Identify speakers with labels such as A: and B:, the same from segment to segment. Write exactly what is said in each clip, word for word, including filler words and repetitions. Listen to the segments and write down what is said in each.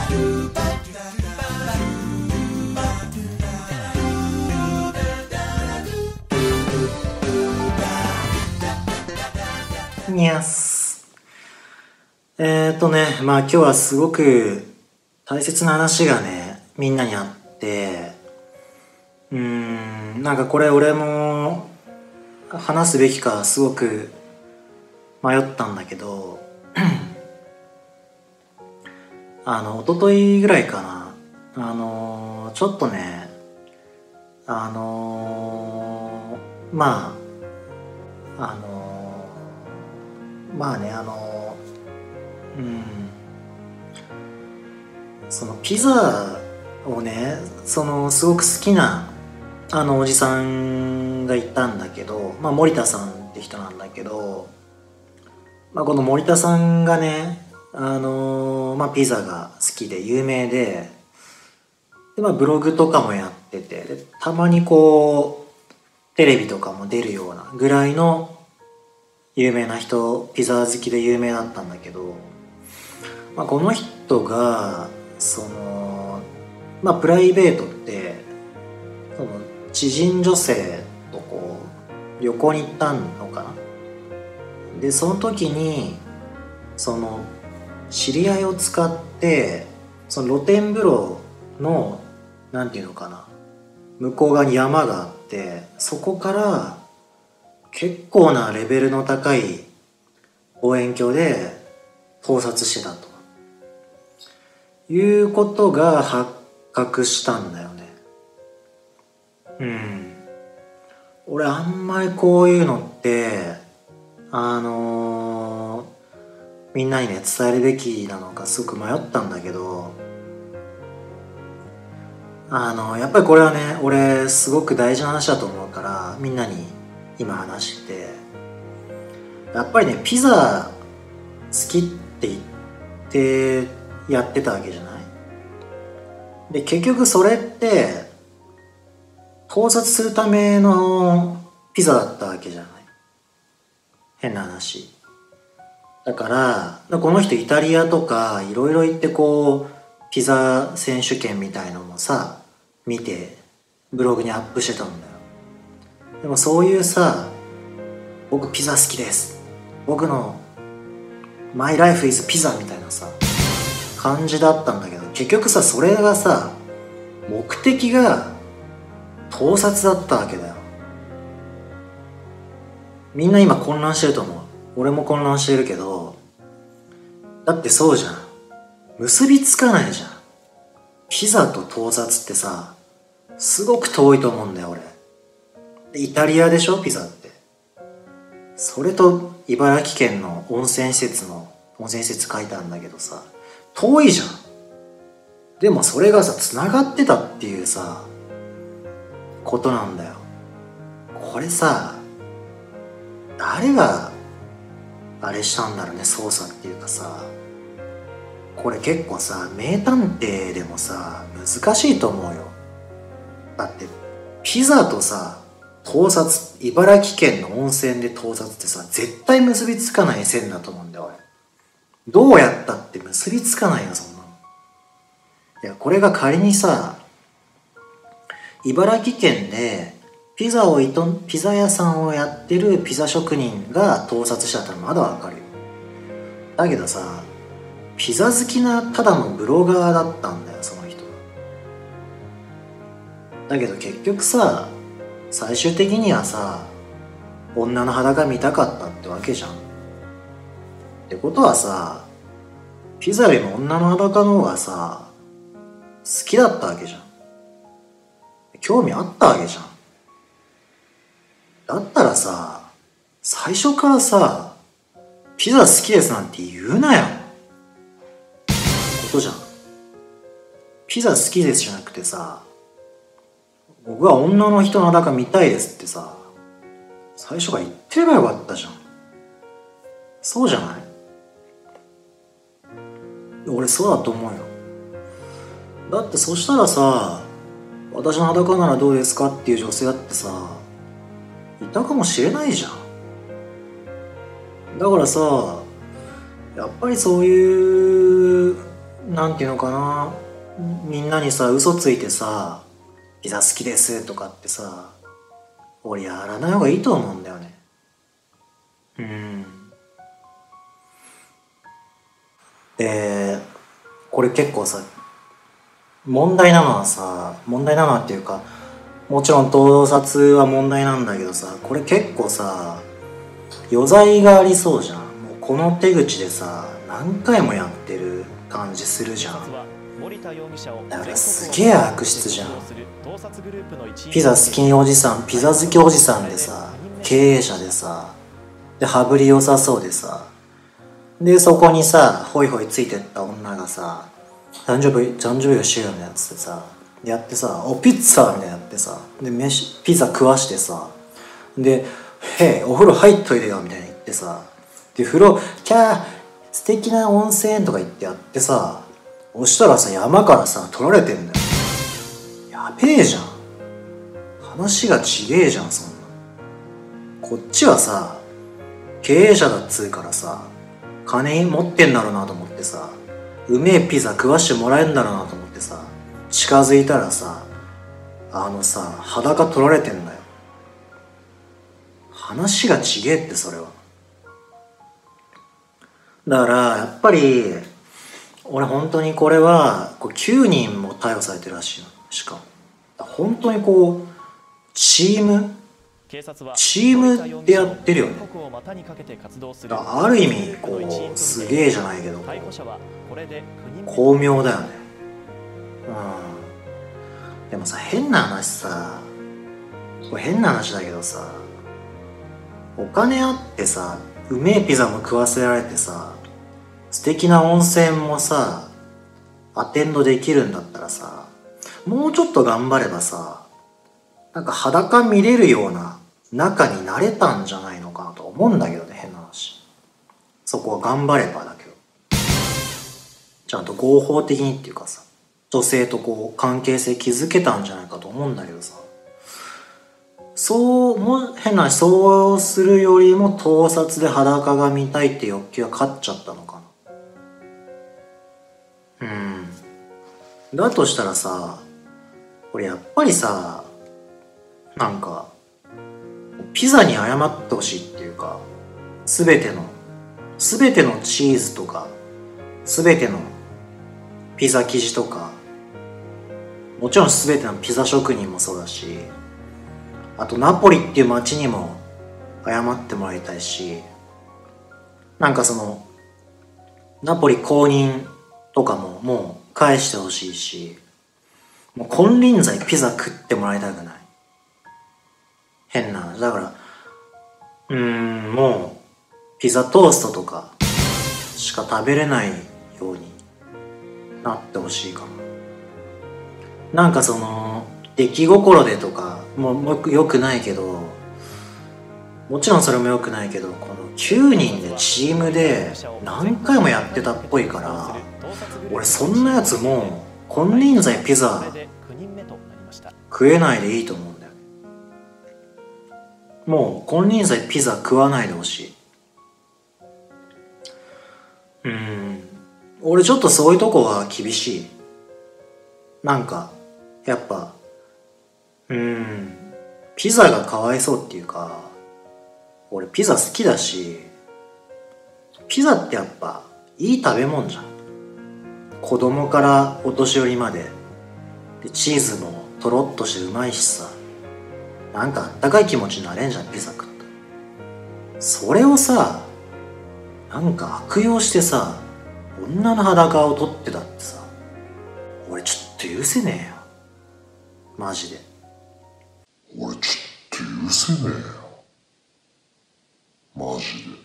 A: にゃす。えーっとね、まあ今日はすごく大切な話がね、みんなにあって、うーん、なんかこれ俺も話すべきかすごく迷ったんだけど、あの、一昨日ぐらいかな、あのー、ちょっとね、あのー、まあ、あのー、まあね、あのー、うん、そのピザをね、そのすごく好きなあのおじさんがいたんだけど、まあ森田さんって人なんだけど、まあ、この森田さんがね、あのー、まあピザが好きで有名で、でまあブログとかもやってて、でたまにこうテレビとかも出るようなぐらいの有名な人、ピザ好きで有名だったんだけど、まあ、この人がそのまあプライベートってその知人女性とこう旅行に行ったのかな。でその時にその知り合いを使ってその露天風呂のなんていうのかな、向こう側に山があって、そこから結構なレベルの高い望遠鏡で盗撮してたということが発覚したんだよね。うん。俺あんまりこういうのってあのー、みんなにね伝えるべきなのかすごく迷ったんだけど、あのー、やっぱりこれはね俺すごく大事な話だと思うからみんなに今話して、やっぱりねピザ好きって言ってやってたわけじゃない。で結局それって盗撮するためのピザだったわけじゃない。変な話だから、この人イタリアとかいろいろ行ってこうピザ選手権みたいのもさ見てブログにアップしてたんだよ。でもそういうさ、僕ピザ好きです、僕のマイライフイズピザみたいなさ感じだったんだけど、結局さそれがさ目的が盗撮だったわけだよ。みんな今混乱してると思う。俺も混乱してるけど、だってそうじゃん、結びつかないじゃん。ピザと盗撮ってさすごく遠いと思うんだよ俺。イタリアでしょピザって。それと茨城県の温泉施設の温泉施設書いてあるんだけどさ、遠いじゃん。でもそれがさ繋がってたっていうさことなんだよ。これさ誰があれしたんだろうね、捜査っていうかさ。これ結構さ名探偵でもさ難しいと思うよ。だってピザとさ盗撮、茨城県の温泉で盗撮ってさ絶対結びつかない線だと思うんだよ俺。どうやったって結びつかないよそんなの。いやこれが仮にさ茨城県でピザをいとピザ屋さんをやってるピザ職人が盗撮しちゃったらまだわかるよ。だけどさピザ好きなただのブロガーだったんだよその人は。だけど結局さ最終的にはさ女の裸見たかったってわけじゃん。ってことはさピザよりも女の裸の方がさ好きだったわけじゃん。興味あったわけじゃん。だったらさ最初からさピザ好きですなんて言うなよことじゃん。ピザ好きですじゃなくてさ、僕は女の人の裸見たいですってさ最初から言ってればよかったじゃん。そうじゃない？俺そうだと思うよ。だってそしたらさ私の裸ならどうですかっていう女性だってさいたかもしれないじゃん。だからさやっぱりそういう流なんていうのかな、みんなにさ嘘ついてさピザ好きですとかってさ、俺やらない方がいいと思うんだよね。うん。でこれ結構さ問題なのはさ、問題なのはっていうか、もちろん盗撮は問題なんだけどさ、これ結構さ余罪がありそうじゃん。もうこの手口でさ何回もやってる感じするじゃん。だからすげえ悪質じゃん。ピザ好きおじさん、ピザ好きおじさんでさ、経営者でさ、で羽振り良さそうでさ、でそこにさホイホイついてった女がさ、誕生日誕生日がしようみたいなやつでさやってさ、おピッツァみたいなやってさ、で飯ピザ食わしてさ、で「へえお風呂入っといてよ」みたいな言ってさ、で風呂キャー素敵な温泉とか言ってやってさ、押したらさ山からさ取られてんだよ。やべえじゃん、話がちげえじゃん。そんなこっちはさ経営者だっつうからさ金持ってんだろうなと思ってさ、うめえピザ食わしてもらえんだろうなと思ってさ近づいたらさ、あのさ裸取られてんだよ。話がちげえって。それはだからやっぱり俺本当にこれはこうきゅうにんも逮捕されてるらしいの。しかも本当にこうチームチームでやってるよね。ある意味こうすげえじゃないけど巧妙だよね。うん。でもさ変な話さ、これ変な話だけどさ、お金あってさうめえピザも食わせられてさ素敵な温泉もさアテンドできるんだったらさ、もうちょっと頑張ればさなんか裸見れるような仲になれたんじゃないのかなと思うんだけどね。変な話、そこは頑張ればだけど、ちゃんと合法的にっていうかさ女性とこう関係性築けたんじゃないかと思うんだけどさ、そうも変な話、そうするよりも盗撮で裸が見たいって欲求が勝っちゃったのかな。うんだとしたらさ、これやっぱりさなんかピザに謝ってほしいっていうか、全ての全てのチーズとか全てのピザ生地とか、もちろん全てのピザ職人もそうだし、あとナポリっていう街にも謝ってもらいたいし、なんかそのナポリ公認とかももう返してほしいし、もう金輪際ピザ食ってもらいたくない。変な話だから、うーんもうピザトーストとかしか食べれないようになってほしいかな。なんかその出来心でとかももよくないけど、もちろんそれもよくないけど、このきゅうにんでチームで何回もやってたっぽいから、俺そんなやつもう金輪際ピザ食えないでいいと思うんだよ。もう金輪際ピザ食わないでほしい。うん、俺ちょっとそういうとこは厳しい。なんかやっぱうんピザがかわいそうっていうか、俺ピザ好きだし、ピザってやっぱいい食べ物じゃん。子供からお年寄りまでで、チーズもとろっとしてうまいしさ、なんかあったかい気持ちになれんじゃんピザ食った。それをさなんか悪用してさ女の裸を撮ってたってさ、俺ちょっと許せねえよマジで。
B: 俺ちょっと許せねえよマジで。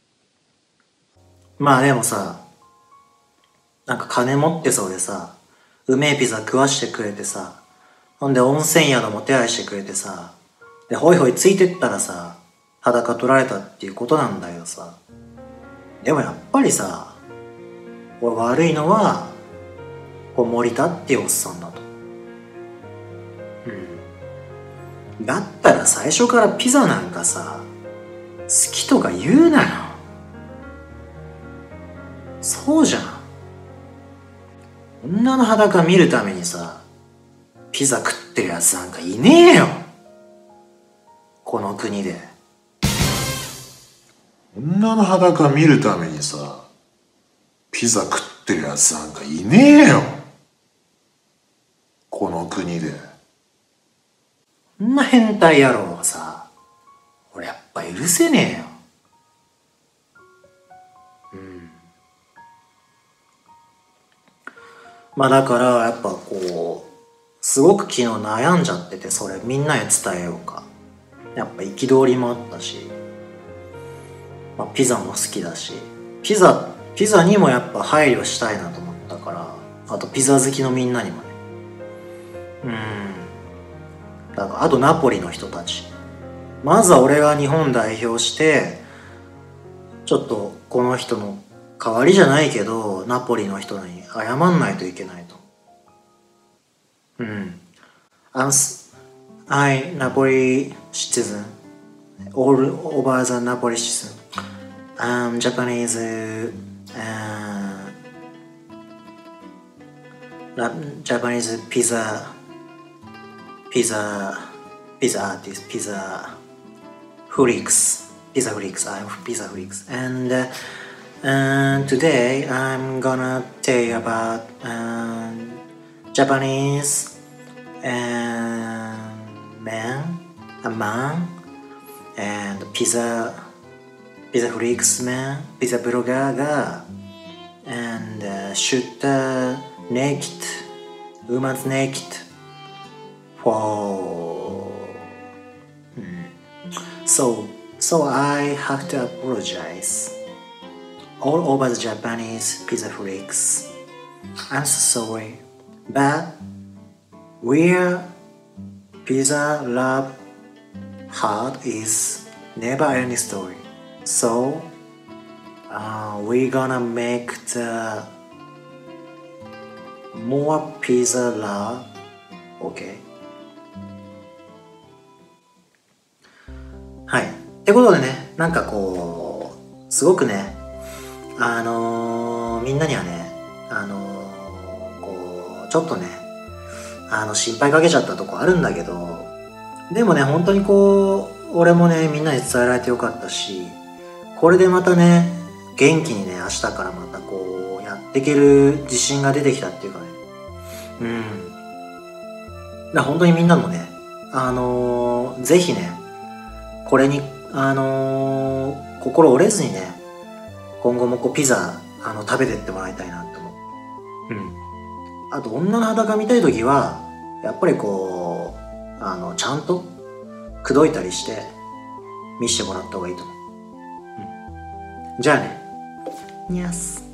A: まあでもさ、なんか金持ってそうでさ、うめえピザ食わしてくれてさ、ほんで温泉宿も手配してくれてさ、でホイホイついてったらさ裸取られたっていうことなんだけどさ、でもやっぱりさ俺悪いのはこう森田っていうおっさんだと。うんだったら最初からピザなんかさ好きとか言うなよ。そうじゃん。 女の裸見るためにさ、ピザ食ってるやつなんかいねえよ、この国で。
B: 女の裸見るためにさ、ピザ食ってるやつなんかいねえよ、この国で。
A: そんな変態野郎はさ、俺やっぱ許せねえよ。うん。まあだからやっぱこうすごく昨日悩んじゃってて、それみんなに伝えようか。やっぱ憤りもあったし、まあ、ピザも好きだし、ピザピザにもやっぱ配慮したいなと思ったから、あとピザ好きのみんなにもね。うんだからあとナポリの人たち、まずは俺が日本代表してちょっとこの人の代わりじゃないけどナポリの人に謝んないといけないと。うん I'm, I Napoli citizen all over the Napoli citizen um, Japanese uh, Japanese pizza pizza pizza artist pizza freaks pizza freaks I'm pizza freaks and uh, and today I'm gonna tell you about um, Japanese um, man a man and pizza pizza freaks man pizza blogger が and uh, shoot uh, naked woman's naked for mm. so so I have to apologize all over the Japanese pizza freaks. I'm so sorry, but where pizza love heart is never ending story. So uh, we're gonna make the more pizza love, okay?はい。ってことでね、なんかこう、すごくね、あのー、みんなにはね、あのー、こう、ちょっとね、あの、心配かけちゃったとこあるんだけど、でもね、本当にこう、俺もね、みんなに伝えられてよかったし、これでまたね、元気にね、明日からまたこう、やっていける自信が出てきたっていうかね、うん。だから本当にみんなもね、あのー、ぜひね、これに、あのー、心折れずにね、今後もこうピザ、あの、食べてってもらいたいなって思う。うん。あと、女の裸見たいときは、やっぱりこう、あの、ちゃんと、口説いたりして、見せてもらった方がいいと思う。うん。じゃあね。にゃす。